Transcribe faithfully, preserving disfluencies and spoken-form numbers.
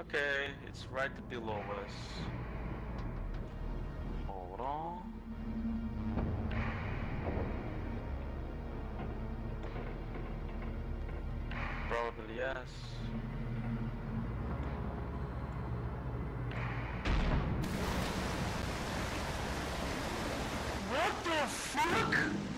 Okay, it's right below us. Hold on. Probably yes. What the fuck?